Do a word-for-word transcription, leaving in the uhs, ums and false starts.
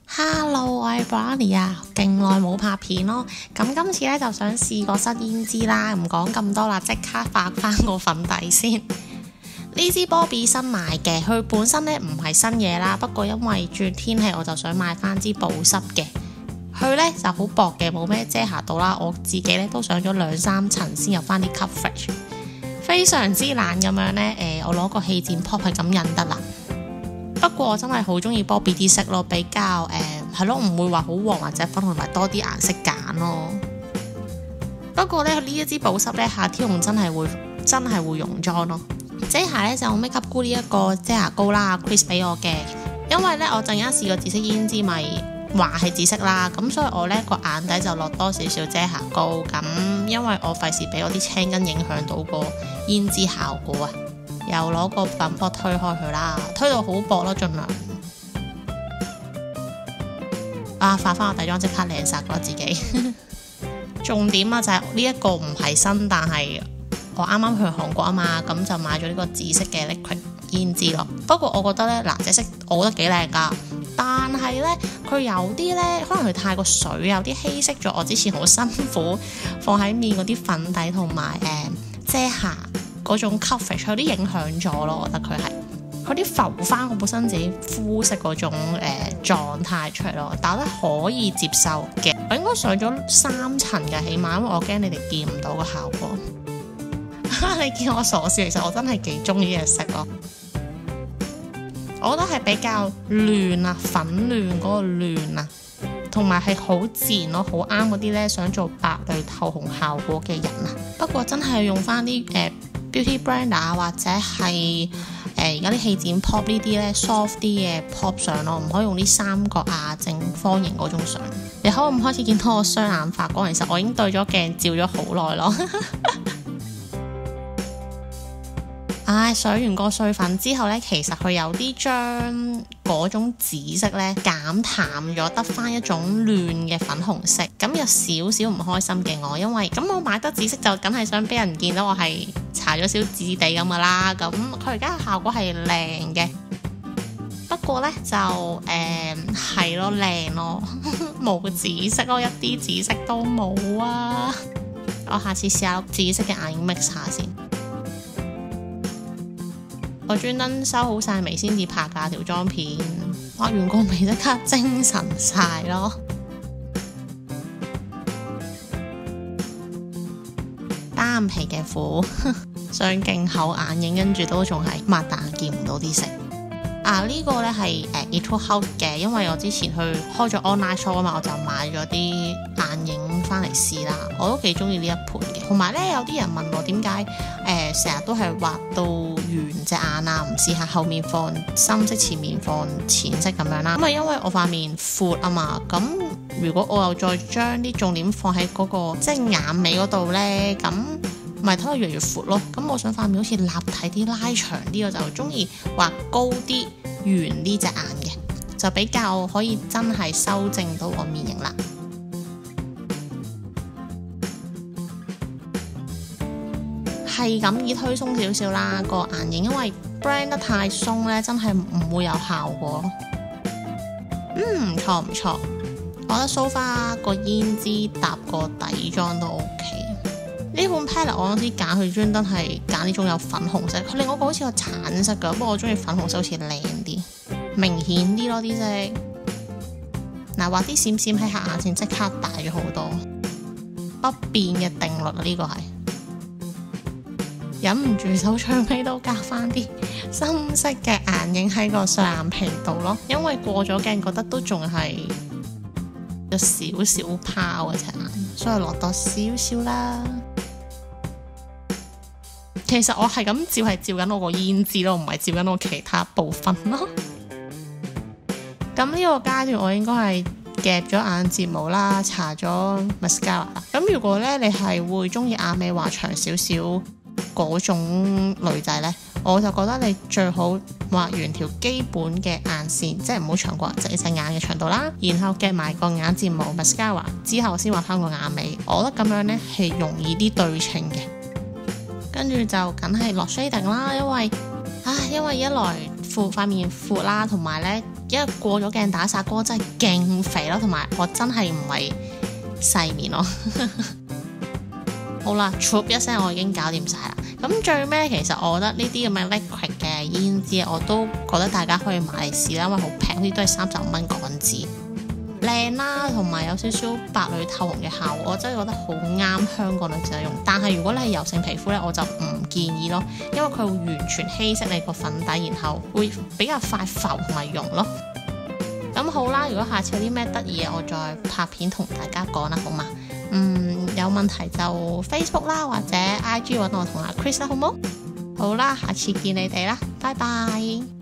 Hello，我係 Brownie 啊，勁耐冇拍片咯。咁今次咧就想試個新胭脂啦，唔講咁多啦，即刻發翻個粉底先。呢支波比新買嘅，佢本身咧唔係新嘢啦，不過因為轉天氣，我就想買翻支保濕嘅。佢咧就好薄嘅，冇咩遮瑕度啦。我自己咧都上咗兩三層先有翻啲 coverage， 非常之懶咁樣咧。誒、呃，我攞個氣墊 pop 係咁印得啦。不過我真係好中意波比啲色咯，比較誒係咯，唔會話好黃或者粉紅，同埋多啲顏色揀咯。不過咧呢一支保濕咧，夏天用真係會真係會溶妝咯。遮瑕咧就 Makeup Guru 呢一個遮瑕膏啦 ，Chris 俾我嘅。因為咧我陣間試過紫色胭脂咪話係紫色啦，咁所以我咧個眼底就落多少少遮瑕膏，咁因為我費事俾我啲青筋影響到個胭脂效果啊。又攞個粉撲推開佢啦，推到好薄咯，盡量。啊，化翻個底妝即刻靚晒，覺得自己。重點啊就係呢一個唔係新，但係我啱啱去韓國啊嘛，咁就買咗呢個紫色嘅 liquid 胭脂咯。不過我覺得咧，嗱，隻色我覺得幾靚噶，但係咧佢有啲咧，可能佢太過水，有啲稀釋咗我之前好辛苦放喺面嗰啲粉底同埋誒遮瑕嗰種 coverage 有啲影響咗咯，我覺得佢係佢啲浮翻我本身自己膚色嗰種誒、呃、狀態出嚟咯，但我覺得可以接受嘅。我應該上咗三層嘅，起碼因為我驚你哋見唔到個效果。你見我傻笑，其實我真係幾中意呢隻色咯。我覺得係比較嫩啊，粉嫩嗰個嫩啊，同埋係好自然咯，好啱嗰啲咧想做白裏透紅效果嘅人啊。不過真係用翻啲誒。呃Beauty Blender 啊，或者係誒而家啲氣墊 pop 呢啲咧 soft 啲嘅 pop 相咯，唔可以用啲三角啊正方形嗰種相。你可唔開始見到我雙眼發光？其實我已經對咗鏡照咗好耐咯。唉，上完個碎粉之後咧，其實佢有啲將嗰種紫色咧減淡咗，得翻一種嫩嘅粉紅色，咁有少少唔開心嘅我，因為咁我買得紫色就梗係想俾人見到我係搽咗少紫地咁噶啦，咁佢而家嘅效果係靚嘅，不過咧就誒係咯靚咯，冇紫色咯，一啲紫色都冇啊！我下次試下紫色嘅眼影 mix 下先。我專登收好晒眉先至拍㗎條妝片，畫完個眉即刻精神晒咯。單皮嘅苦，上勁厚眼影，跟住都仲係擘大眼見唔到啲色。啊，呢、這個呢係誒 Etude House 嘅，因為我之前去開咗 online shop 啊嘛，我就買咗啲眼影翻嚟試啦。我都幾中意呢一盤嘅。同埋呢，有啲人問我點解誒成日都係畫到圓隻眼啊，唔試下後面放深色，前面放淺色咁樣啦。咁啊，因為我塊面闊啊嘛，咁如果我又再將啲重點放喺嗰、那個即係眼尾嗰度呢，咁咪睇到越嚟越闊咯。咁我想塊面好似立體啲、拉長啲，我就中意畫高啲、圓呢隻眼嘅，就比較可以真係修正到我面型啦。係咁以推鬆少少啦個眼影，因為 brand 得太鬆咧，真係唔會有效果咯。嗯，唔錯唔錯，我覺得 so far 個胭脂搭個底妝都 OK。呢款 palette 我嗰時揀佢專登係揀呢種有粉紅色，佢另外一個好似有橙色噶，不過我中意粉紅色好似靚啲，明顯啲咯啲色。嗱，畫啲閃閃喺下眼線即刻大咗好多，不變嘅定律啊呢、呢個係。忍唔住手最尾都加翻啲深色嘅眼影喺個雙眼皮度咯，因為過咗鏡覺得都仲係有少少泡嘅隻眼，所以落多少少啦。其實我係咁照係照緊我個胭脂咯，唔係照緊我其他部分咯。咁呢個階段我應該係夾咗眼睫毛啦，搽咗 mascara 啦。咁如果咧你係會中意眼尾畫長少少嗰種女仔呢，我就覺得你最好畫完條基本嘅眼線，即係唔好長過隻隻眼嘅長度啦，然後夾埋個眼睫毛 mascara 之後先畫翻個眼尾。我覺得咁樣呢係容易啲對稱嘅。跟住就梗係落 shading 啦，因為啊，因為一來闊塊面闊啦，同埋呢，因為過咗鏡打煞嗰個真係勁肥咯，同埋我真係唔係細面咯。好啦 ，chop 一聲我已經搞掂晒啦。咁最尾其實我覺得呢啲咁嘅 liquid 嘅胭脂我都覺得大家可以買嚟試啦，因為好平，好似都係三十五蚊港紙，靚啦，同埋有少少白裏透紅嘅效果，我真係覺得好啱香港女仔用。但係如果你係油性皮膚呢，我就唔建議咯，因為佢會完全稀釋你個粉底，然後會比較快浮同埋溶咯。咁好啦，如果下次有啲咩得意嘢，我再拍片同大家講啦，好嘛？嗯，有問題就 Facebook 啦，或者 I G 揾我同阿 Chris 啦，好冇？好啦，下次見你哋啦，拜拜。